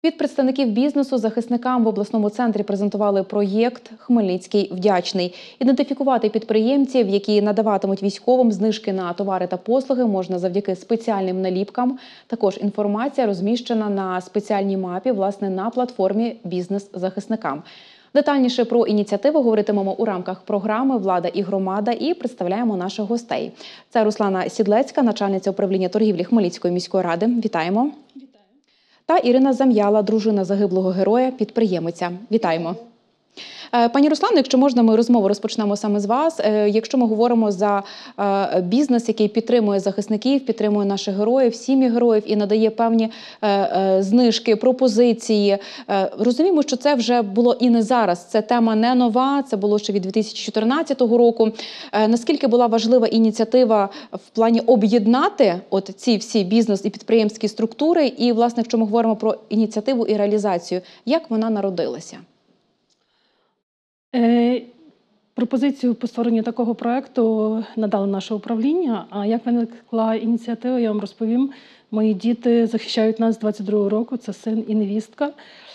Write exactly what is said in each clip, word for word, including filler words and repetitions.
Від представників бізнесу захисникам в обласному центрі презентували проєкт «Хмельницький вдячний». Ідентифікувати підприємців, які надаватимуть військовим знижки на товари та послуги, можна завдяки спеціальним наліпкам. Також інформація розміщена на спеціальній мапі, власне, на платформі «Бізнес захисникам». Детальніше про ініціативу говоритимемо у рамках програми «Влада і громада» і представляємо наших гостей. Це Руслана Сідлецька, начальниця управління торгівлі Хмельницької міської ради. Вітаємо. Вітаю. Та Ірина Зам'яла, дружина загиблого героя, підприємиця. Вітаємо. Пані Руслано, якщо можна, ми розмову розпочнемо саме з вас. Якщо ми говоримо за бізнес, який підтримує захисників, підтримує наших героїв, сім'ї героїв і надає певні знижки, пропозиції. Розуміємо, що це вже було і не зараз. Це тема не нова, це було ще від дві тисячі чотирнадцятого року. Наскільки була важлива ініціатива в плані об'єднати от ці всі бізнес і підприємські структури? І, власне, якщо ми говоримо про ініціативу і реалізацію, як вона народилася? Пропозицію по створенню такого проєкту надало наше управління. А як виникла ініціатива, я вам розповім. Мої діти захищають нас з двадцять другого року, це син і невістка.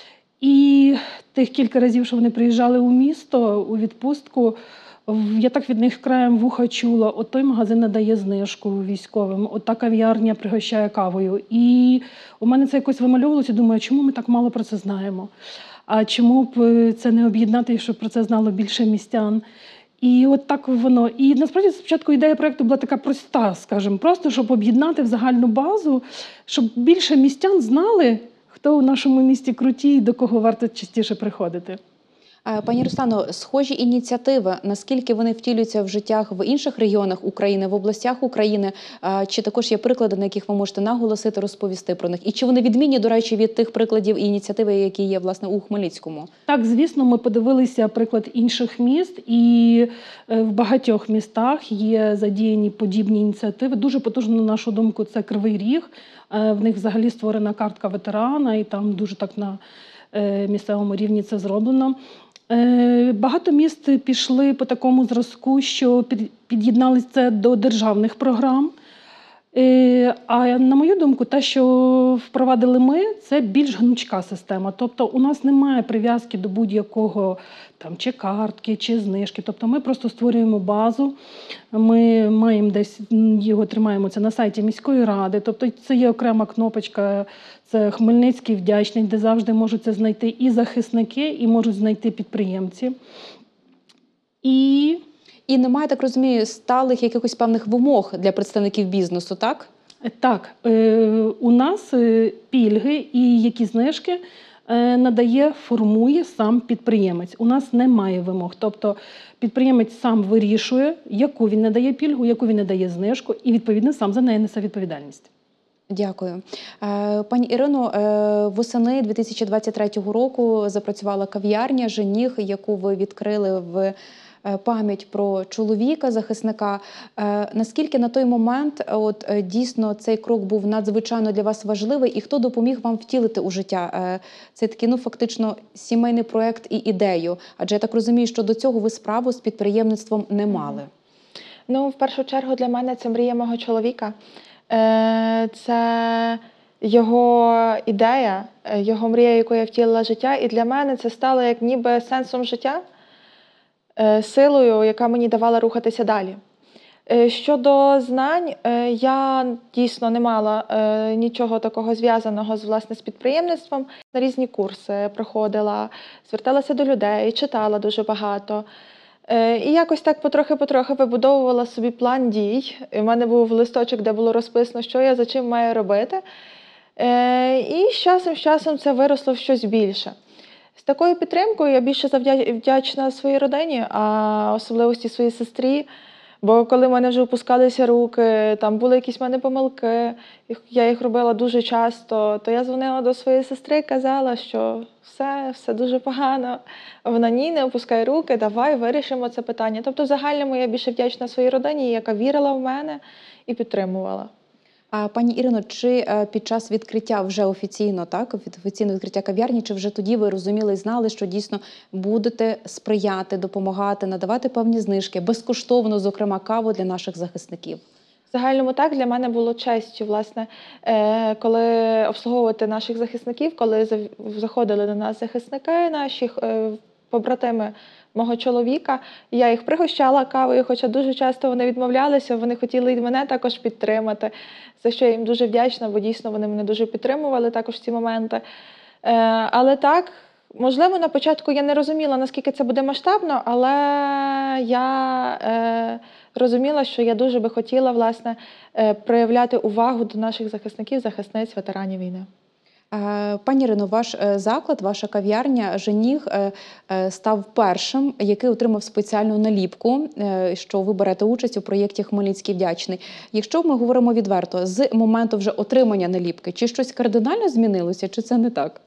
І тих кілька разів, що вони приїжджали у місто, у відпустку, я так від них краєм вуха чула, от той магазин надає знижку військовим, от та кав'ярня пригощає кавою. І у мене це якось вимальовувалося, думаю, чому ми так мало про це знаємо? А чому б це не об'єднати, щоб про це знало більше містян? І от так воно. І насправді спочатку ідея проєкту була така проста, скажімо, просто щоб об'єднати в загальну базу, щоб більше містян знали, хто у нашому місті круті і до кого варто частіше приходити. Пані Руслано, схожі ініціативи, наскільки вони втілюються в життях в інших регіонах України, в областях України, чи також є приклади, на яких ви можете наголосити, розповісти про них? І чи вони відмінні, до речі, від тих прикладів і ініціативи, які є, власне, у Хмельницькому? Так, звісно, ми подивилися приклад інших міст, і в багатьох містах є задіяні подібні ініціативи. Дуже потужно, на нашу думку, це Кривий Ріг. В них взагалі створена картка ветерана, і там дуже так на місцевому рівні це зроблено. Багато міст пішли по такому зразку, що під'єдналися це до державних програм. А на мою думку, те, що впровадили ми, це більш гнучка система. Тобто у нас немає прив'язки до будь-якого там чи картки, чи знижки. Тобто ми просто створюємо базу, ми маємо десь, його тримаємо це на сайті міської ради. Тобто це є окрема кнопочка, це Хмельницький вдячний, де завжди можуть це знайти і захисники, і можуть знайти підприємці. І... І немає, так розумію, сталих якихось певних вимог для представників бізнесу, так? Так. У нас пільги і які знижки надає, формує сам підприємець. У нас немає вимог. Тобто підприємець сам вирішує, яку він надає пільгу, яку він надає знижку, і, відповідно, сам за неї несе відповідальність. Дякую. Пані Ірино, восени дві тисячі двадцять третього року запрацювала кав'ярня «Жених», яку ви відкрили в пам'ять про чоловіка-захисника. Наскільки на той момент от, дійсно цей крок був надзвичайно для вас важливий, і хто допоміг вам втілити у життя цей такий, ну, фактично, сімейний проєкт і ідею? Адже я так розумію, що до цього ви справу з підприємництвом не мали. Ну, в першу чергу для мене це мрія мого чоловіка. Це його ідея, його мрія, яку я втілила життя, і для мене це стало як ніби сенсом життя, силою, яка мені давала рухатися далі. Щодо знань, я дійсно не мала нічого такого зв'язаного з, власне, з підприємництвом. На різні курси проходила, зверталася до людей, читала дуже багато. І якось так потрохи-потрохи вибудовувала собі план дій. У мене був листочок, де було розписано, що я за чим маю робити. І з часом, з часом це виросло в щось більше. З такою підтримкою я більше вдячна своїй родині, а особливості своїй сестрі. Бо коли в мене вже опускалися руки, там були якісь в мене помилки, я їх робила дуже часто, то я дзвонила до своєї сестри і казала, що все, все дуже погано. Вона: ні, не опускай руки, давай вирішимо це питання. Тобто в загальному я більше вдячна своїй родині, яка вірила в мене і підтримувала. А, пані Ірино, чи під час відкриття вже офіційно, так, офіційного відкриття кав'ярні, чи вже тоді ви розуміли і знали, що дійсно будете сприяти, допомагати, надавати певні знижки, безкоштовно, зокрема, каву для наших захисників? В загальному так, для мене було честю, власне, е, коли обслуговувати наших захисників, коли зав- заходили до нас захисники, наші е, побратими мого чоловіка, я їх пригощала кавою, хоча дуже часто вони відмовлялися, вони хотіли і мене також підтримати, за що я їм дуже вдячна, бо дійсно вони мене дуже підтримували також в ці моменти. Е, але так, можливо, на початку я не розуміла, наскільки це буде масштабно, але я е, розуміла, що я дуже би хотіла, власне, е, проявляти увагу до наших захисників, захисниць, ветеранів війни. Е, Пані Ірино, ваш е, заклад, ваша кав'ярня «Женіг» е, е, став першим, який отримав спеціальну наліпку, е, що ви берете участь у проєкті «Хмельницький вдячний». Якщо ми говоримо відверто, з моменту вже отримання наліпки, чи щось кардинально змінилося, чи це не так?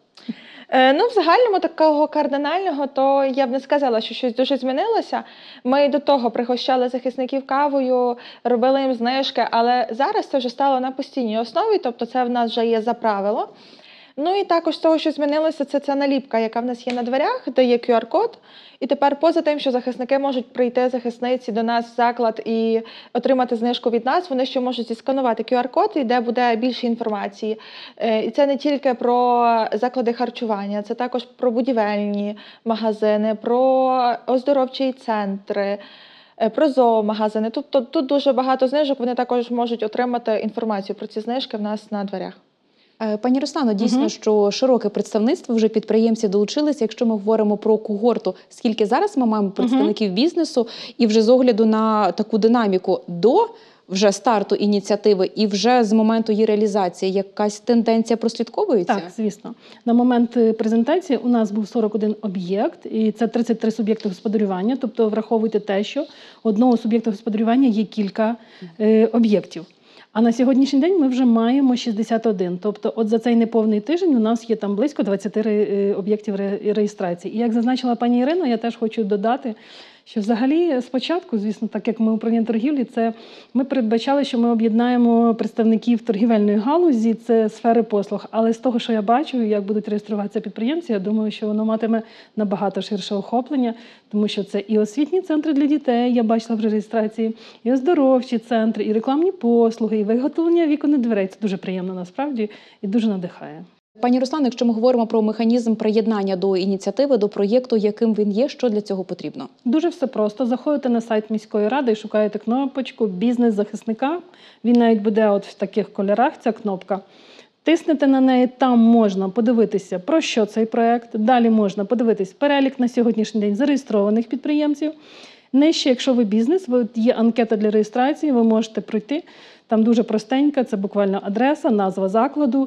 Е, Ну, в загальному такого кардинального, то я б не сказала, що щось дуже змінилося. Ми до того пригощали захисників кавою, робили їм знижки, але зараз це вже стало на постійній основі, тобто це в нас вже є за правило. Ну і також з того, що змінилося, це ця наліпка, яка в нас є на дверях, де є кю ар код. І тепер поза тим, що захисники можуть прийти, захисниці, до нас в заклад і отримати знижку від нас, вони ще можуть зісканувати кю ар код, і де буде більше інформації. Е, І це не тільки про заклади харчування, це також про будівельні магазини, про оздоровчі центри, е, про зоомагазини. Тобто тут дуже багато знижок, вони також можуть отримати інформацію про ці знижки в нас на дверях. Е, Пані Руслано, дійсно, Мгм. що широке представництво, вже підприємці долучилися. Якщо ми говоримо про когорту, скільки зараз ми маємо представників бізнесу, і вже з огляду на таку динаміку до вже старту ініціативи і вже з моменту її реалізації, якась тенденція прослідковується? Так, звісно. На момент е, презентації у нас був сорок один об'єкт, і це тридцять три суб'єкти господарювання. Тобто враховуйте те, що одного суб'єкта господарювання є кілька е, об'єктів. А на сьогоднішній день ми вже маємо шістдесят один. Тобто от за цей неповний тиждень у нас є там близько двадцять е, об'єктів ре- реєстрації. І як зазначила пані Ірина, я теж хочу додати, що взагалі спочатку, звісно, так як ми управління торгівлі, це ми передбачали, що ми об'єднаємо представників торгівельної галузі, це сфери послуг. Але з того, що я бачу, як будуть реєструватися підприємці, я думаю, що воно матиме набагато ширше охоплення, тому що це і освітні центри для дітей, я бачила вже реєстрації, і оздоровчі центри, і рекламні послуги, і виготовлення вікон і дверей. Це дуже приємно насправді і дуже надихає. Пані Руслано, якщо ми говоримо про механізм приєднання до ініціативи, до проєкту, яким він є, що для цього потрібно? Дуже все просто. Заходите на сайт міської ради і шукаєте кнопочку «Бізнес захисника». Він навіть буде от в таких кольорах, ця кнопка. Тиснете на неї, там можна подивитися, про що цей проєкт. Далі можна подивитись перелік на сьогоднішній день зареєстрованих підприємців. Нижче, якщо ви бізнес, ви- є анкета для реєстрації, ви можете пройти. Там дуже простенька, це буквально адреса, назва закладу,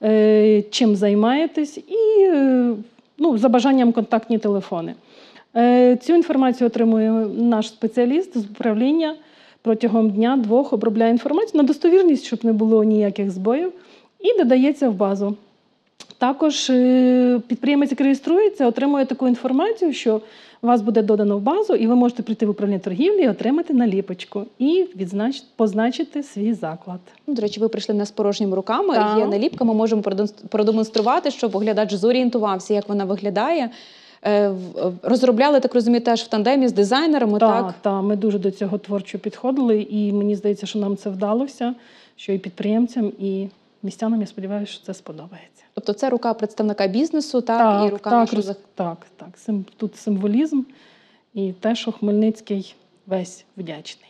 е, чим займаєтесь і е, ну, за бажанням контактні телефони. Е, Цю інформацію отримує наш спеціаліст з управління протягом дня-двох, обробляє інформацію на достовірність, щоб не було ніяких збоїв, і додається в базу. Також е, підприємець, який реєструється, отримує таку інформацію, що вас буде додано в базу, і ви можете прийти в управління торгівлі і отримати наліпочку і відзнач... позначити свій заклад. Ну, до речі, ви прийшли не з порожніми руками. Так. Є наліпка, ми можемо продемонс- продемонструвати, щоб оглядач зорієнтувався, як вона виглядає. Е, в- Розробляли, так розумію, теж в тандемі з дизайнерами, так? Так, та, ми дуже до цього творчо підходили, і мені здається, що нам це вдалося, що і підприємцям, і містянам, я сподіваюся, що це сподобається. Тобто це рука представника бізнесу, так, Так, і рука так, нашого роз- зах- так, так. Сим- Тут символізм і те, що Хмельницький весь вдячний.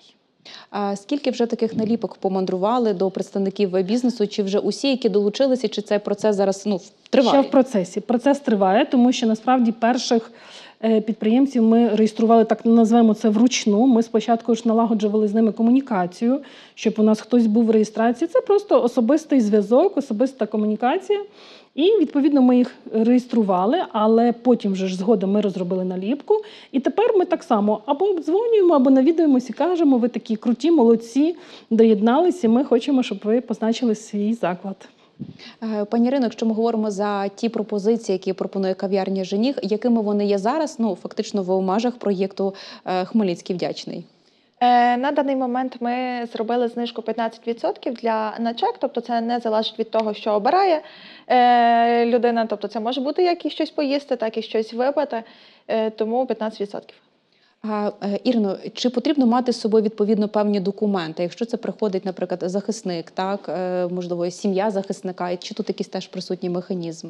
А скільки вже таких наліпок помандрували до представників бізнесу? Чи вже усі, які долучилися, чи цей процес зараз ну, триває? Ще в процесі. Процес триває, тому що насправді перших е, підприємців ми реєстрували, так назвемо це вручну. Ми спочатку ж налагоджували з ними комунікацію, щоб у нас хтось був в реєстрації. Це просто особистий зв'язок, особиста комунікація. І, відповідно, ми їх реєстрували, але потім вже ж згодом ми розробили наліпку. І тепер ми так само або обдзвонюємо, або навідуємося і кажемо, ви такі круті, молодці, доєдналися, і ми хочемо, щоб ви позначили свій заклад. Е, Пані Ірино, якщо ми говоримо за ті пропозиції, які пропонує кав'ярня «Женіг», якими вони є зараз, ну, фактично в межах проєкту е, «Хмельницький вдячний»? Е, На даний момент ми зробили знижку п'ятнадцять відсотків для на чек, тобто це не залежить від того, що обирає е, людина. Тобто це може бути як і щось поїсти, так і щось випити, е, тому п'ятнадцять відсотків. А, е, Ірино, чи потрібно мати з собою відповідно певні документи? Якщо це приходить, наприклад, захисник, так, е, можливо, сім'я захисника, і чи тут якийсь теж присутній механізм?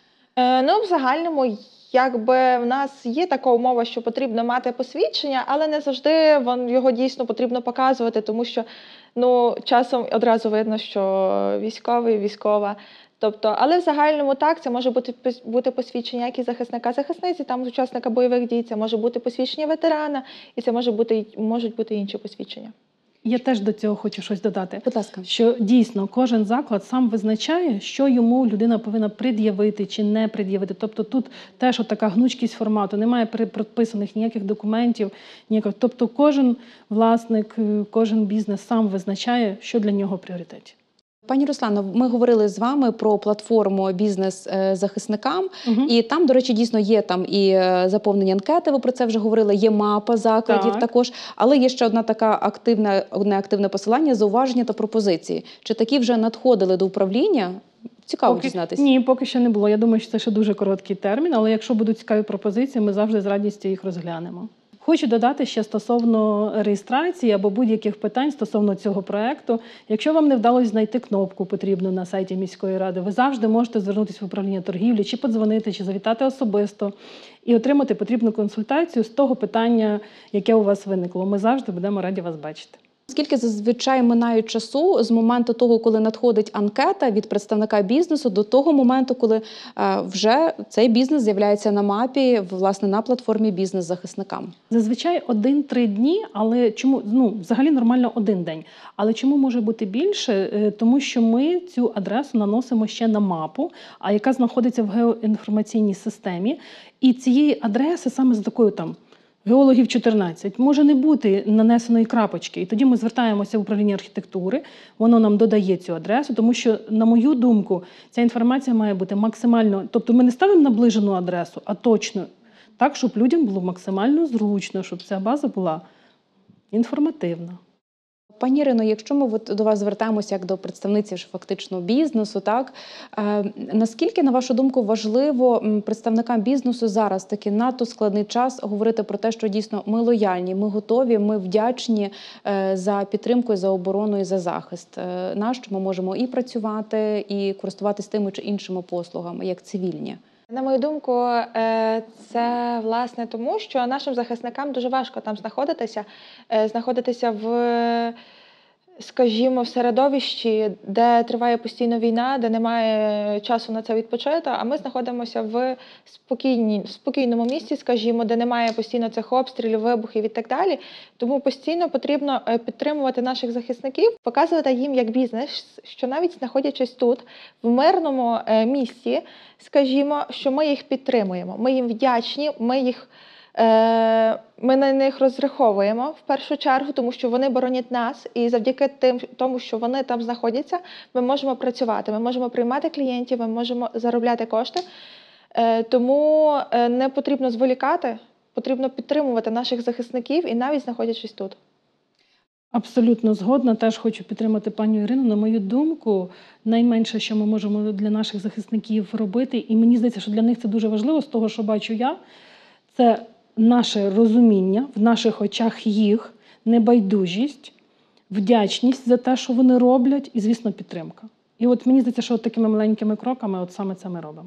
Е, ну, в загальному, якби в нас є така умова, що потрібно мати посвідчення, але не завжди вон, його дійсно потрібно показувати, тому що ну, часом одразу видно, що військовий, військова. Тобто, але в загальному так, це може бути, пос- бути посвідчення як і захисника, захисниці, там учасника бойових дій, це може бути посвідчення ветерана, і це може бути, можуть бути інші посвідчення. Я теж до цього хочу щось додати. Будь ласка. Що дійсно кожен заклад сам визначає, що йому людина повинна пред'явити чи не пред'явити. Тобто тут теж от така гнучкість формату, немає предписаних ніяких документів, ніяких. Тобто кожен власник, е, кожен бізнес сам визначає, що для нього в пріоритеті. Пані Руслано, ми говорили з вами про платформу «Бізнес е, захисникам», Мгм. і там, до речі, дійсно є там і е, заповнення анкети, ви про це вже говорили, є мапа закладів Так. також, але є ще одна така активна, одне активне посилання, зауваження та пропозиції. Чи такі вже надходили до управління? Цікаво Поки- дізнатися. Ні, поки що не було. Я думаю, що це ще дуже короткий термін, але якщо будуть цікаві пропозиції, ми завжди з радістю їх розглянемо. Хочу додати ще стосовно реєстрації або будь-яких питань стосовно цього проекту. Якщо вам не вдалося знайти кнопку потрібну на сайті міської ради, ви завжди можете звернутися в управління торгівлі, чи подзвонити, чи завітати особисто і отримати потрібну консультацію з того питання, яке у вас виникло. Ми завжди будемо раді вас бачити. Скільки зазвичай минає часу з моменту того, коли надходить анкета від представника бізнесу, до того моменту, коли е, вже цей бізнес з'являється на мапі, власне, на платформі «Бізнес захисникам»? Зазвичай один-три дні, але чому ну взагалі нормально один день. Але чому може бути більше? Е, Тому що ми цю адресу наносимо ще на мапу, а яка знаходиться в геоінформаційній системі. І цієї адреси саме з такою там геологів чотирнадцять може не бути нанесеної крапочки. І тоді ми звертаємося в управління архітектури, воно нам додає цю адресу, тому що, на мою думку, ця інформація має бути максимально, тобто ми не ставимо наближену адресу, а точно так, щоб людям було максимально зручно, щоб ця база була інформативна. Пані Ірино, якщо ми от до вас звертаємося як до представниці ж фактично бізнесу, так е, наскільки, на вашу думку, важливо м, представникам бізнесу зараз такий надто складний час говорити про те, що дійсно ми лояльні, ми готові, ми вдячні е, за підтримку, за оборону і за захист е, наш, що ми можемо і працювати, і користуватися тими чи іншими послугами, як цивільні? На мою думку, е, це власне тому, що нашим захисникам дуже важко там знаходитися, е, знаходитися в, скажімо, в середовищі, де триває постійно війна, де немає часу на це відпочити, а ми знаходимося в спокійній, в спокійному місці, скажімо, де немає постійно цих обстрілів, вибухів і так далі. Тому постійно потрібно е, підтримувати наших захисників, показувати їм як бізнес, що навіть знаходячись тут, в мирному е, місці, скажімо, що ми їх підтримуємо, ми їм вдячні, ми їх Е, Ми на них розраховуємо в першу чергу, тому що вони боронять нас, і завдяки тим, тому, що вони там знаходяться, ми можемо працювати, ми можемо приймати клієнтів, ми можемо заробляти кошти. Е, Тому е, не потрібно зволікати, потрібно підтримувати наших захисників і навіть знаходячись тут. Абсолютно згодна. Теж хочу підтримати пані Ірину. На мою думку, найменше, що ми можемо для наших захисників робити, і мені здається, що для них це дуже важливо, з того, що бачу я, це наше розуміння, в наших очах їх, небайдужість, вдячність за те, що вони роблять, і, звісно, підтримка. І от мені здається, що от такими маленькими кроками от саме це ми робимо.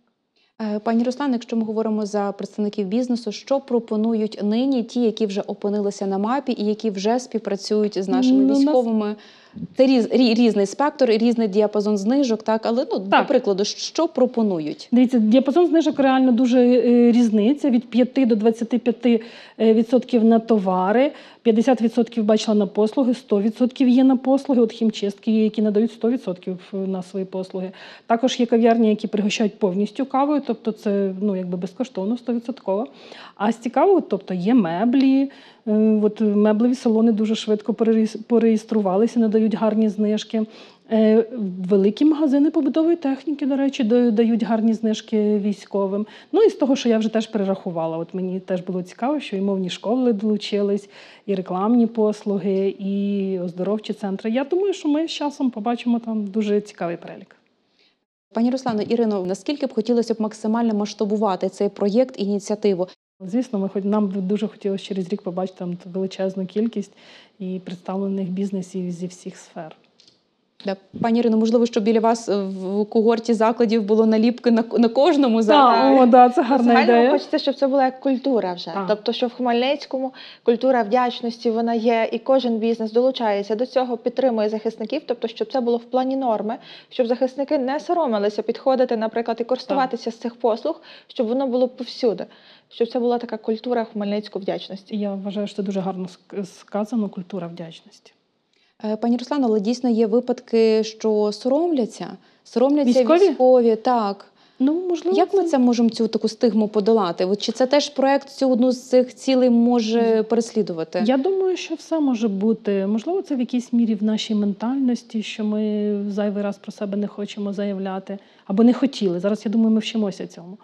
Е, Пані Руслане, якщо ми говоримо за представників бізнесу, що пропонують нині ті, які вже опинилися на мапі і які вже співпрацюють з нашими Ну, нас- військовими? Це різ, рі- різний спектр, і різний діапазон знижок, так? Але, ну, Так. до прикладу, що пропонують? Дивіться, діапазон знижок реально дуже е, різниця від п'яти до двадцяти п'яти відсотків на товари, п'ятдесят відсотків бачила на послуги, сто відсотків є на послуги, от хімчистки є, які надають сто відсотків на свої послуги. Також є кав'ярні, які пригощають повністю кавою, тобто це ну, якби безкоштовно, сто відсотків. А з цікавого, тобто є меблі, е, от меблеві салони дуже швидко перереєс- пореєструвалися, надають гарні знижки. Е, Великі магазини побутової техніки, до речі, да- дають гарні знижки військовим. Ну і з того, що я вже теж перерахувала. От мені теж було цікаво, що і мовні школи долучились, і рекламні послуги, і оздоровчі центри. Я думаю, що ми з часом побачимо там дуже цікавий перелік. Пані Руслано, Ірино, наскільки б хотілося б максимально масштабувати цей проєкт, ініціативу? Звісно, ми хоч нам б дуже хотілося через рік побачити там величезну кількість і представлених бізнесів зі всіх сфер. Да. Пані Ірино, можливо, що біля вас в когорті закладів було наліпки на, на кожному закладі? Так, о, да, це гарна Загально ідея. хочеться, щоб це була як культура вже. Так. Тобто, що в Хмельницькому культура вдячності вона є, і кожен бізнес долучається до цього, підтримує захисників. Тобто, щоб це було в плані норми, щоб захисники не соромилися підходити, наприклад, і користуватися з цих послуг, щоб воно було повсюди. Щоб це була така культура Хмельницької вдячності. І я вважаю, що це дуже гарно ск- сказано, культура вдячності. Е, Пані Руслано, але дійсно є випадки, що соромляться. Соромляться Військові? військові, так. Ну, можливо, Як ми це можемо цю таку стигму подолати? От чи це теж проект цю одну з цих цілей може переслідувати? Я думаю, що все може бути. Можливо, це в якійсь мірі в нашій ментальності, що ми зайвий раз про себе не хочемо заявляти, або не хотіли. Зараз, я думаю, ми вчимося цьому.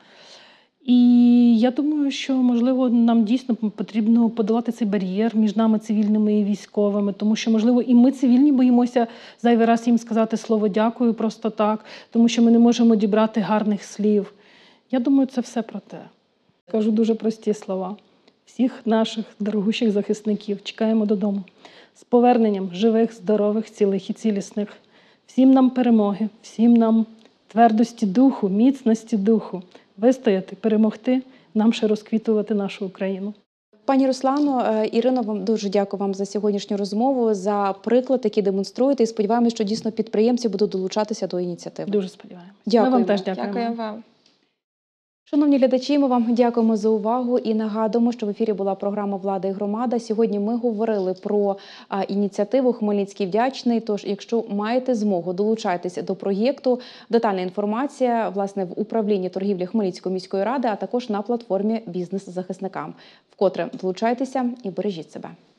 І я думаю, що, можливо, нам дійсно потрібно подолати цей бар'єр між нами, цивільними і військовими, тому що, можливо, і ми, цивільні, боїмося зайвий раз їм сказати слово «дякую» просто так, тому що ми не можемо дібрати гарних слів. Я думаю, це все про те. Кажу дуже прості слова. Всіх наших дорогущих захисників чекаємо додому. З поверненням живих, здорових, цілих і цілісних. Всім нам перемоги, всім нам твердості духу, міцності духу. Вистояти, перемогти, нам ще розквітувати нашу Україну. Пані Руслано, е, Ірино, вам дуже дякую вам за сьогоднішню розмову, за приклад, який демонструєте. І сподіваємося, що дійсно підприємці будуть долучатися до ініціативи. Дуже сподіваємося. Дякуємо. Ми вам теж дякуємо. Дякую вам. Шановні глядачі, ми вам дякуємо за увагу і нагадуємо, що в ефірі була програма «Влада і громада». Сьогодні ми говорили про а, ініціативу «Хмельницький вдячний». Тож, якщо маєте змогу, долучайтеся до проєкту. Детальна інформація, власне, в управлінні торгівлі Хмельницької міської ради, а також на платформі «Бізнес захисникам». Вкотре долучайтеся і бережіть себе.